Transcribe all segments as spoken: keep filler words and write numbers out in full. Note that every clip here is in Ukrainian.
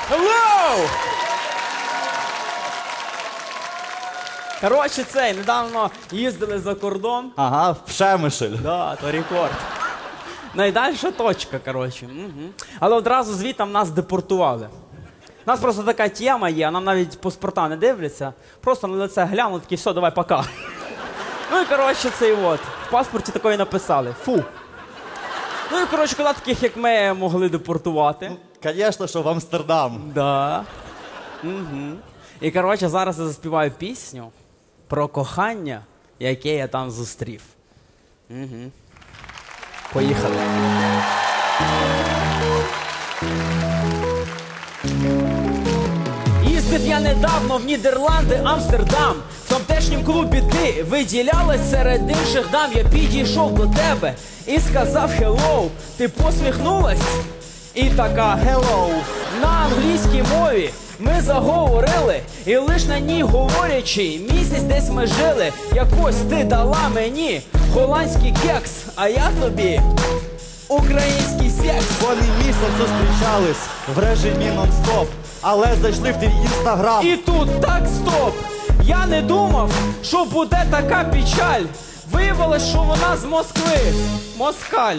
Hello! Коротше, цей, недавно їздили за кордон. Ага, в Пшемишель. Да, то рекорд. Найдальша точка, коротше. Угу. Але одразу звідти нас депортували. У нас просто така тема є, нам навіть паспорта не дивляться. Просто на лице глянули, такі, все, давай, пока. Ну і, коротше, цей от. В паспорті такої написали. Фу. Ну і, коротше, коли таких, як ми, могли депортувати. Ну, звісно, що в Амстердам. Да. Угу. І, коротше, зараз я заспіваю пісню про кохання, яке я там зустрів. Угу. Поїхали. Їздив я недавно в Нідерланди, Амстердам. В тамтешнім клубі ти виділялась серед інших дам. Я підійшов до тебе і сказав hello. Ти посміхнулась і така hello. На англійській мові ми заговорили, і лиш на ній говорячи, місяць десь ми жили. Якось ти дала мені голландський кекс, а я тобі український секс. Вони місяць зустрічались в режимі нон-стоп, але зайшли в твій інстаграм. І тут так стоп. Я не думав, що буде така печаль. Виявилось, що вона з Москви. Москаль.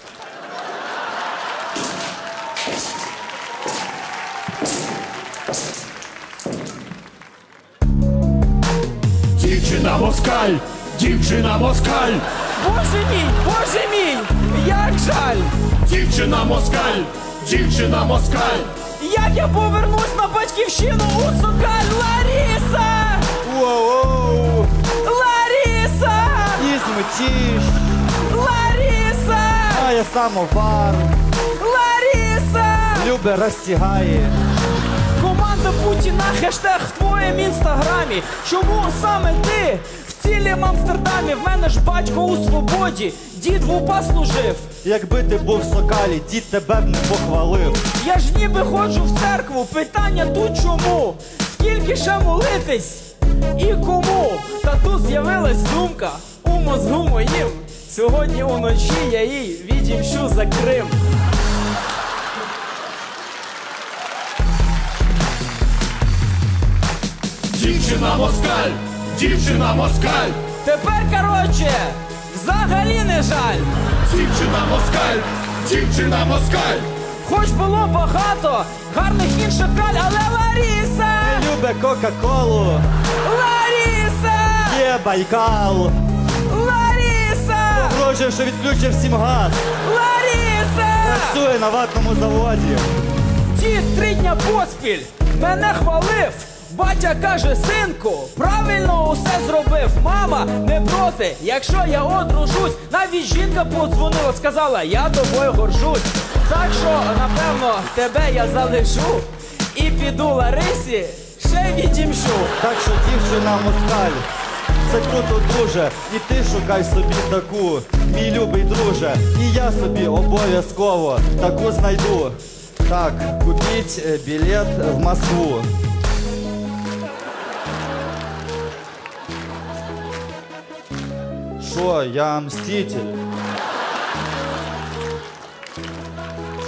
Дівчина москаль, дівчина москаль, Боже мій, боже мій, як жаль. дівчина москаль, дівчина москаль. Як я повернусь на батьківщину у Сокаль? Ларіса! Воу-воу! Ларіса! І змитіш, Ларіса! має самовар, Ларіса! любе розтягає. Команда Путіна, хештег в твоєму інстаграмі. Чому саме ти в цілім Амстердамі? В мене ж батько у свободі, дід в УПА служив. Якби ти був в Сокалі, дід тебе б не похвалив. Я ж ніби ходжу в церкву, питання тут чому? Скільки ще молитись і кому? Та тут з'явилась думка у мозгу моїм. Сьогодні уночі я їй відімщу за Крим. Дівчина москаль, дівчина москаль, Тепер, коротше, взагалі не жаль. дівчина москаль, дівчина москаль. Хоч було багато гарних інших краль, але Ларіса! Любе Кока-Колу, Ларіса! є Байкал. Ларіса! Грожив, що відключив всім газ. Ларіса! Працює на ватному заводі. Дід три дня поспіль мене хвалив. Батя каже, синку, правильно усе зробив. Мама не проти, якщо я одружусь. Навіть жінка подзвонила, сказала, я тобою горжусь. Так що, напевно, тебе я залишу і піду Ларисі ще відімщу. Так що дівчина москаль, це круто дуже. І ти шукай собі таку, мій любий друже. І я собі обов'язково таку знайду. Так, купіть е, білет в Москву. Що, я мститель?